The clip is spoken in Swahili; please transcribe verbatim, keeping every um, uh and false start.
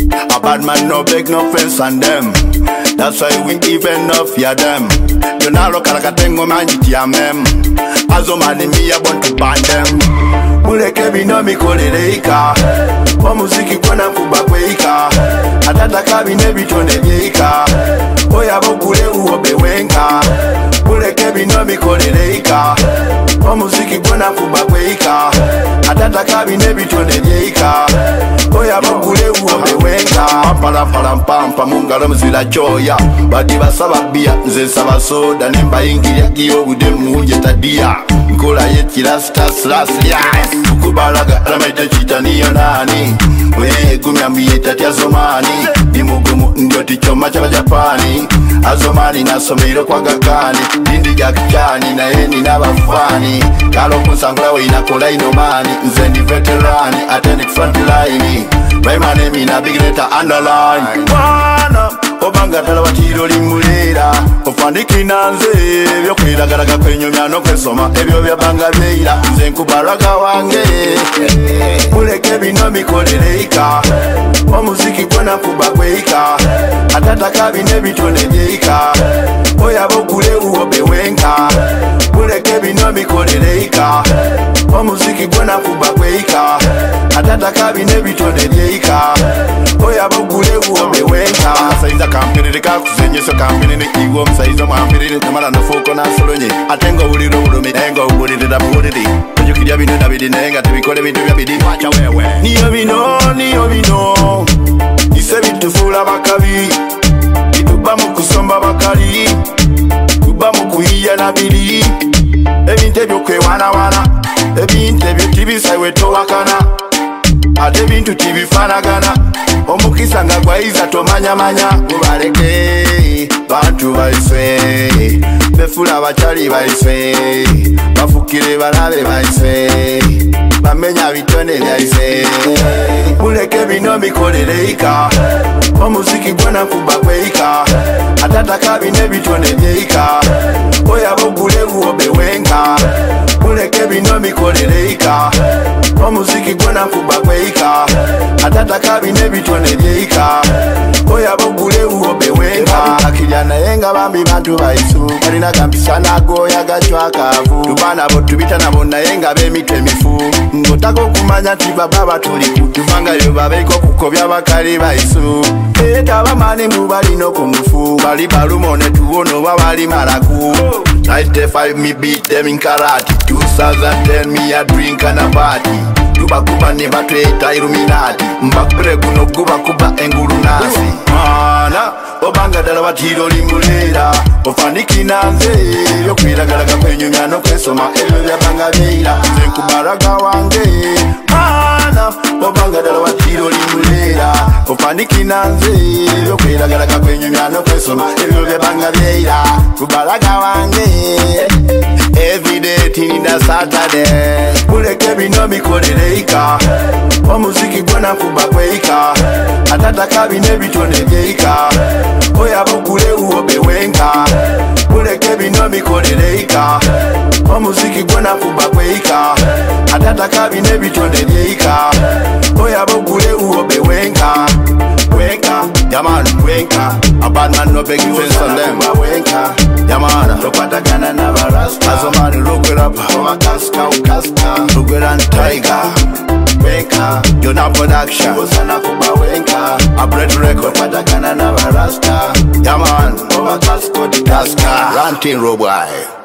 A bad man no beg no friends on them. That's why we even no fear them. You know look like a tengo man ya mem. Azo mani mi ya want to ban them. Muleke bino mi kolereika. Wa muziki kwana kubakweika. Atata kabine bitone byeika. Oya bokule uobe wenka. Muleke bino mi kolereika. Wa muziki kwana kubakweika. Atata kabine bitone byeika. Oya bokule uobe wenka. Pampala palampampa mungalo mzila choya. Badi basaba bia nze saba soda. Nemba ingiria iyo ude muunje tadia. Nkola yeti rasta slas yes. Kubalaga ramaita chita niyo nani. Weye kumyambiye tati azomani. Dimugumu ndoti choma chaba Japani. Azomani nasomero kwa gakani. Dindi jakichani na eni na bafani. Kalo kusangula we inakola inomani. Nzendi veterani attended front line. By my name in a big letter underline. Wana obanga tala watiro limulera. Ofandiki nanze ebyo kwiragaraga kwenyumya no kwesoma ebyo byabanga beira. Nze nkubalaga wange muleke bino mikolereika. Omuziki gwana kubakweika. Atata kabine bitone byeika. Oya bokule uobe wenka. Muleke bino mikolereika. Omuziki gwana kubakweika. Atata kabine bitone byeika. Oya bokule uobe wenka. Saiza kampirika kuzenyeso kampirine iwo msaiza mwambirine namala nofoko na solonye. Atengo uliro ulumi engo uliri da buliri. Ujukidya bino dabidi nenga tibikole bintu byabidi macha wewe. Niyo bino niyo bino. Ise bitufula bakabi. Ituba mukusomba bakali. Tuba mukuhiya nabili. Ebinte byokwe wana wana. Ebinte byotibisa weto wakana. Ate bintu tibifanagana. Omukisa nga gwaiza tomanya manya. Mubaleke bantu baiswe. Befula bachali baiswe. Bafukire balabe baiswe. Bamenya bitone byaiswe. Muleke bino mikolereika. Omuziki gwana kubakweika. Atata kabine bitone byeika. Oya bokule uobe wenka. Muleke bino mikolereika. Omuziki gwana kubakweika. Atata kabine bitone byeika. Oya bokule uobe wenka. Akijana yenga bambi bantu baisu. Kalina kampisa nago ya gachwa kavu. Tubana botu bitana bona yenga bemitwe mifu. Ngotako kumanya tibaba batuliku. Tuvanga yo babeko kukobya bakali baisu. Eta bamani mubali no kumufu. Bali balumone tuwono babali maraku. ninety-five me beat them in karate. two thousand ten me a drink and a party. Tuba kuba ne batweta Illuminati. Mbakure kuno kuba kuba enguru nasi. Mana obanga dala watiro limulera. Ofaniki nanze yo kwiragaraga kwenyumya no kwesoma ebyo byabanga beira. Nze nkubalaga wange. Mana obanga dala watiro limulera. Ofaniki nanze yo kwiragaraga kwenyumya no kwesoma ebyo byabanga beira. Kubalaga wange. Every day tini da Saturday. Muleke bino mikolereika. Omuziki gwana kubakweika. Atata kabine bitone byeika. Oya bokule uobe wenka. Muleke bino mikolereika. Omuziki gwana kubakweika. Atata kabine bitone byeika. Oya bokule uobe wenka. Wenka, yeah man, wenka. A bad man no begging friends on them. Wenka, yeah man. Topata gana na barasta. Azomani look it up. Oma kaska ukaska. Look it and tiger. Wenka, you're not production. Osana kuba wenka. A bread record. Topata gana na barasta. Yeah man. Oma kasko di kaska. Ranting robot.